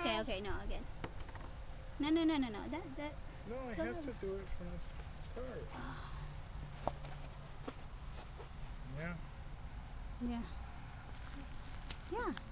Okay, okay, no, again. No, no, no, no, no. That. No, I So, have to do it from the start. Yeah. yeah. Yeah.